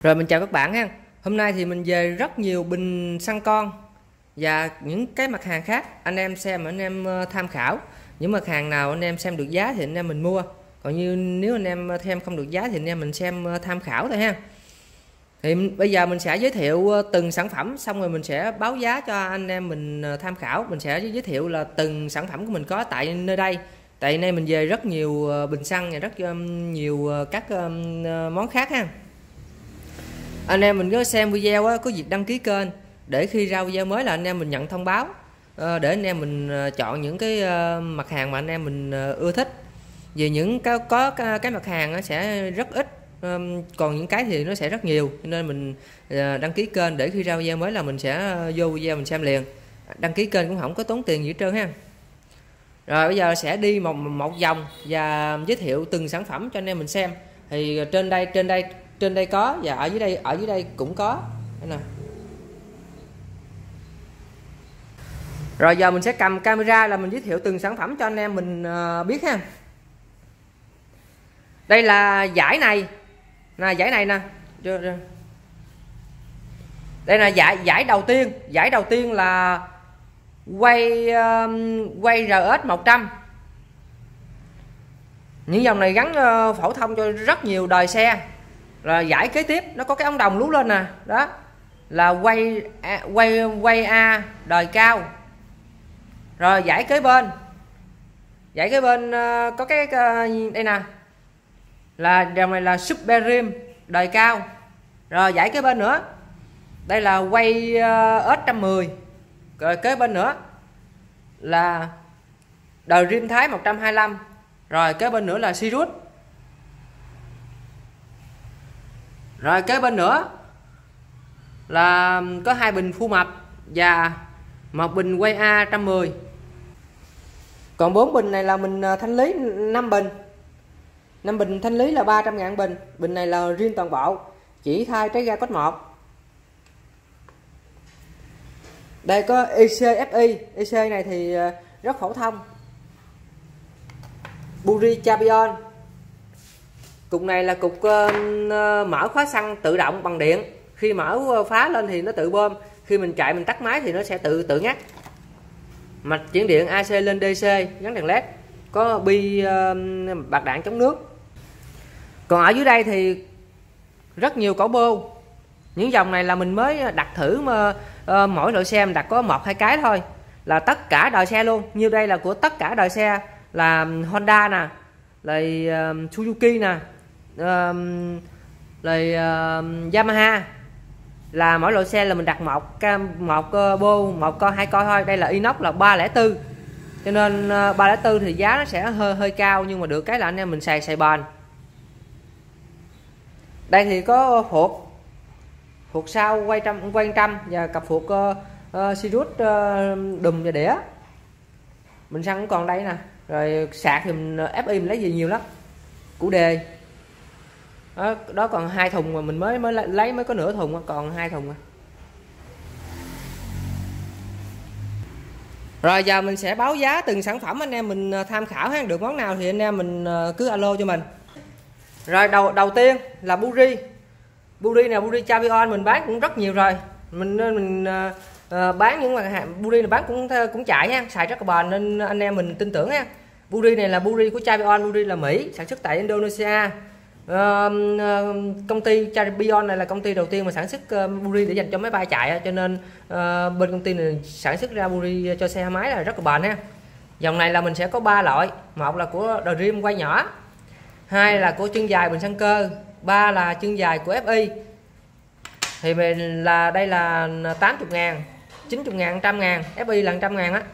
Rồi mình chào các bạn ha. Hôm nay thì mình về rất nhiều bình xăng con và những cái mặt hàng khác. Anh em xem, anh em tham khảo. Những mặt hàng nào anh em xem được giá thì anh em mình mua. Còn như nếu anh em xem không được giá thì anh em mình xem tham khảo thôi ha. Thì bây giờ mình sẽ giới thiệu từng sản phẩm, xong rồi mình sẽ báo giá cho anh em mình tham khảo. Mình sẽ giới thiệu là từng sản phẩm của mình có tại nơi đây. Tại nay mình về rất nhiều bình xăng và rất nhiều các món khác ha. Anh em mình có xem video có việc đăng ký kênh để khi ra video mới là anh em mình nhận thông báo, để anh em mình chọn những cái mặt hàng mà anh em mình ưa thích. Vì những cái mặt hàng nó sẽ rất ít, còn những cái thì nó sẽ rất nhiều, cho nên mình đăng ký kênh để khi ra video mới là mình sẽ vô video mình xem liền. Đăng ký kênh cũng không có tốn tiền gì hết trơn ha. Rồi bây giờ sẽ đi một vòng và giới thiệu từng sản phẩm cho anh em mình xem. Thì trên đây có, và ở dưới đây cũng có. Đây nè. Rồi giờ mình sẽ cầm camera là mình giới thiệu từng sản phẩm cho anh em mình biết ha. Đây là giải này nè. Đây là giải đầu tiên là quay RS 100. Những dòng này gắn phổ thông cho rất nhiều đời xe. Rồi giải kế tiếp nó có cái ống đồng lú lên nè, đó là quay A đời cao. Rồi giải kế bên có cái đây nè, là dòng này là Super Rim đời cao. Rồi giải kế bên nữa, đây là quay S110. Rồi kế bên nữa là đời rim Thái 125. Rồi kế bên nữa là Sirius. Rồi kế bên nữa là có 2 bình Phu Mập và một bình quay A 110. Còn 4 bình này là mình thanh lý 5 bình. 5 bình thanh lý là 300.000 bình. Bình này là riêng toàn bộ, chỉ thay trái ga cốt 1. Đây có ECFI. EC này thì rất phổ thông. Buri Champion. Cục này là cục mở khóa xăng tự động bằng điện. Khi mở phá lên thì nó tự bơm, khi mình chạy mình tắt máy thì nó sẽ tự ngắt. Mạch chuyển điện AC lên DC, gắn đèn led, có bi bạc đạn chống nước. Còn ở dưới đây thì rất nhiều cổ bô. Những dòng này là mình mới đặt thử, mà mỗi loại xe mình đặt có 1-2 cái thôi, là tất cả đời xe luôn. Như đây là của tất cả đời xe, là Honda nè, lại Suzuki nè, lại Yamaha. Là mỗi loại xe là mình đặt một bô, 1 co 2 co thôi. Đây là inox là 304, cho nên 304 thì giá nó sẽ hơi cao, nhưng mà được cái là anh em mình xài bền. Đây thì có phuộc sau quay trăm và cặp phuộc Sirius đùm và đĩa. Mình xăng cũng còn đây nè. Rồi sạc thì mình FI mình lấy gì nhiều lắm, củ đề đó còn 2 thùng mà mình mới lấy, mới có nửa thùng, còn 2 thùng. Rồi giờ mình sẽ báo giá từng sản phẩm anh em mình tham khảo ha. Được món nào thì anh em mình cứ alo cho mình. Rồi đầu tiên là Buri này, Buri Champion mình bán cũng rất nhiều rồi. Mình bán những mặt hàng Buri này bán cũng chạy ha, xài rất là bền nên anh em mình tin tưởng ha. Buri này là Buri của Champion. Buri là Mỹ, sản xuất tại Indonesia. Công ty Champion này là công ty đầu tiên mà sản xuất Buri để dành cho máy bay chạy, cho nên bên công ty này sản xuất ra Buri cho xe máy là rất là bền ha. Dòng này là mình sẽ có 3 loại. Một là của đời rim quay nhỏ, 2 là của chân dài bình xăng cơ, 3 là chân dài của FI. Thì mình là đây là 80.000, 90.000, 100.000, FI là 100.000 á.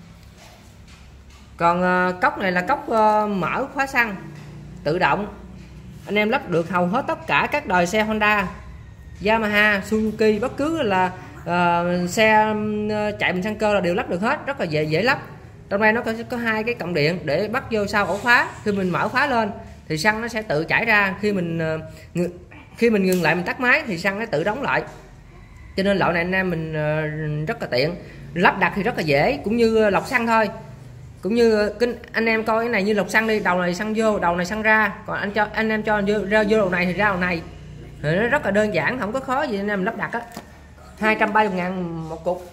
Còn cốc này là cốc mở khóa xăng tự động. Anh em lắp được hầu hết tất cả các đời xe Honda, Yamaha, Suzuki, bất cứ là xe chạy bình xăng cơ là đều lắp được hết, rất là dễ lắp. Trong đây nó có 2 cái cổng điện để bắt vô sau ổ khóa. Khi mình mở khóa lên thì xăng nó sẽ tự chảy ra. Khi mình ngừng lại mình tắt máy thì xăng nó tự đóng lại. Cho nên loại này anh em mình rất là tiện. Lắp đặt thì rất là dễ, cũng như lọc xăng thôi. Cũng như anh em coi cái này như lọc xăng đi, đầu này xăng vô, đầu này xăng ra. Còn anh em cho vô đầu này thì ra đầu này. thì nó rất là đơn giản, không có khó gì anh em lắp đặt á. 230.000 một cục.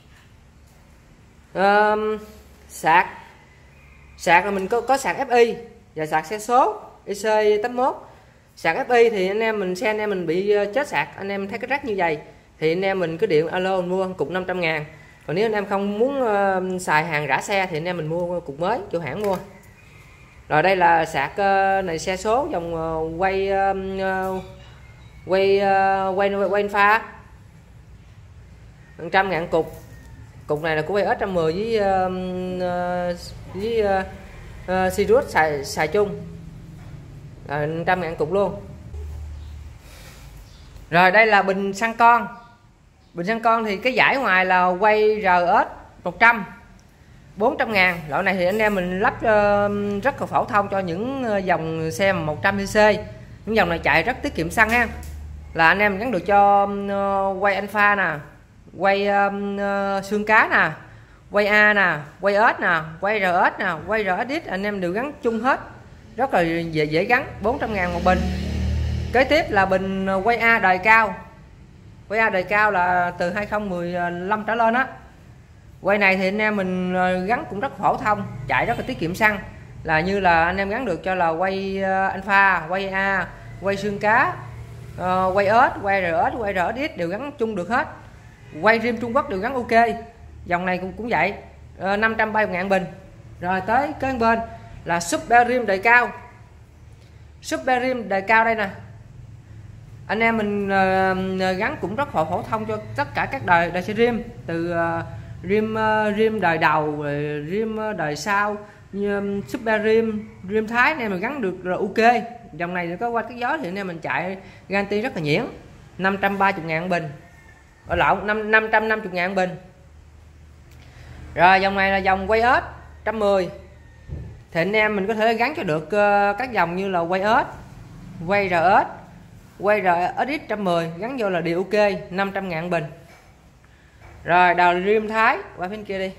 Sạc là mình có sạc FI và sạc xe số IC81. Sạc FI thì anh em mình xe anh em mình bị chết sạc, anh em thấy cái rác như vậy thì anh em mình cứ điện alo mình mua cục 500.000. Còn nếu anh em không muốn xài hàng rã xe thì anh em mình mua cục mới chỗ hãng mua. Rồi đây là sạc này xe số dòng quay pha 100.000 cục. Cục này là của VS110 với Sirius xài chung là 100.000 cục luôn. Rồi đây là bình xăng con. Bình xăng con thì cái giải ngoài là quay RS 100 400.000. Loại này thì anh em mình lắp rất là phổ thông cho những dòng xe 100cc. Những dòng này chạy rất tiết kiệm xăng ha. Là anh em gắn được cho quay alpha nè, quay xương cá nè, quay A nè, quay S nè, quay RS nè, quay RSX, anh em đều gắn chung hết. Rất là dễ gắn, 400.000 một bình. Kế tiếp là bình quay A đời cao. Quay A đời cao là từ 2015 trở lên á. Quay này thì anh em mình gắn cũng rất phổ thông, chạy rất là tiết kiệm xăng. Là như là anh em gắn được cho là quay alpha, quay A, quay xương cá, quay S, quay RS, quay RSX đều gắn chung được hết. Quay rim Trung Quốc đều gắn ok. Dòng này cũng vậy, 530.000 bình. Rồi tới cái bên là Super Rim đời cao. Super Rim đời cao đây nè. Anh em mình gắn cũng rất phổ thông cho tất cả các đời xe rim, từ rim đời đầu, rim đời sau, như Super Rim Thái này mình gắn được rồi ok. Dòng này có qua cái gió thì anh em mình chạy guarantee rất là nhuyễn. 530.000 bình. Ở lộn 550.000 bình. Rồi dòng này là dòng quay S 110. Thì anh em mình có thể gắn cho được các dòng như là quay S, quay RS, quay RSX 110 gắn vô là đều ok, 500.000 bình. Rồi đầu rim Thái qua bên kia đi.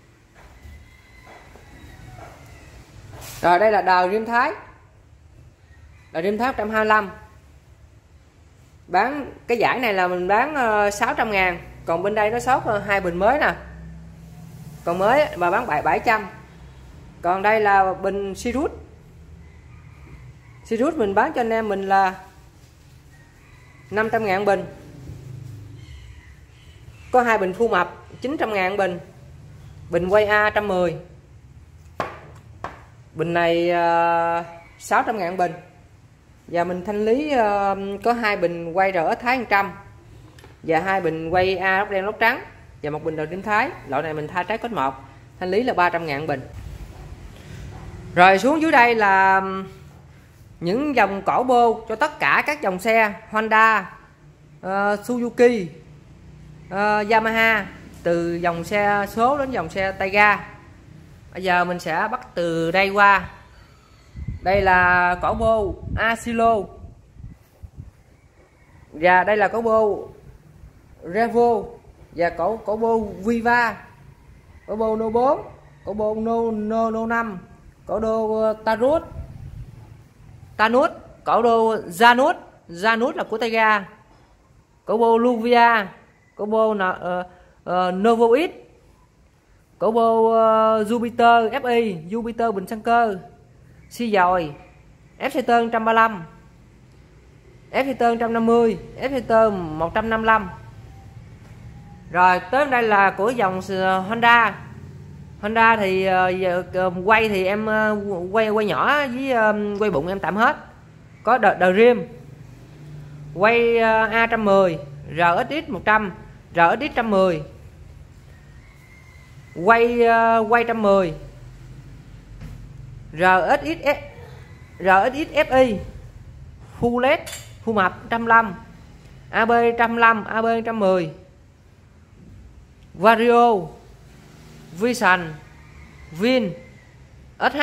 Rồi đây là đầu rim Thái. Đầu rim Thái 125. Bán cái giải này là mình bán 600.000. Còn bên đây nó sót hai bình mới nè. Còn mới mà bán 700. Còn đây là bình Sirius. Sirius mình bán cho anh em mình là 500.000 bình. Có hai bình phu mập 900.000 bình. Bình quay A 110. Bình này 600.000 bình. Và mình thanh lý có hai bình quay RS Thái 100 và hai bình quay A lốc đen lốc trắng và một bình đầu rim Thái. Loại này mình thay trái code 1, thanh lý là 300.000 bình. Rồi xuống dưới đây là những dòng cổ bô cho tất cả các dòng xe Honda, Suzuki, Yamaha, từ dòng xe số đến dòng xe tay ga. Bây giờ mình sẽ bắt từ đây qua. Đây là cổ bô Asilo. Và đây là cổ bô Revo và cổ bô Viva, cổ bô No 4, cổ bô No 5, cổ đô Tanus, cổ đô Janus là của tay ga, cổ bô Luvia, cổ bô Novo X, cổ bô Jupiter FI, Jupiter bình xăng cơ, xi dòi, FCT 135, FCT 150, FCT 155. Rồi tới đây là của dòng Honda. Honda thì quay thì em quay nhỏ với quay bụng em tạm hết. Có đời rim, quay A 110, RSX 100, RSX 110, quay 110, RSX FI, full LED, full mập 105, AB 105, AB 110, Vario, Vision, Vin, SH.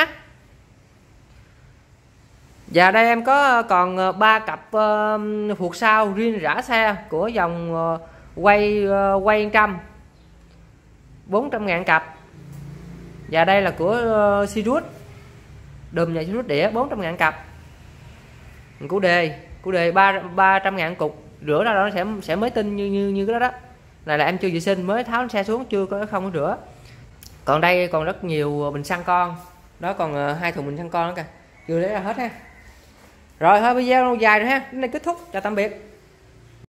Và đây em có còn 3 cặp phuộc sau riêng rã xe của dòng quay 100, 400.000 cặp. Và đây là của Sirius, đùm nhà Sirius đĩa 400.000 cặp. Củ đề Cu đề 300.000 cục, rửa ra đó nó sẽ mới tinh như cái đó đó. Này là em chưa vệ sinh, mới tháo xe xuống chưa có không có rửa. Còn đây còn rất nhiều bình xăng con đó, còn 2 thùng bình xăng con đó kìa, chưa lấy ra hết ha. Rồi thôi video dài rồi ha, đến đây kết thúc, chào tạm biệt.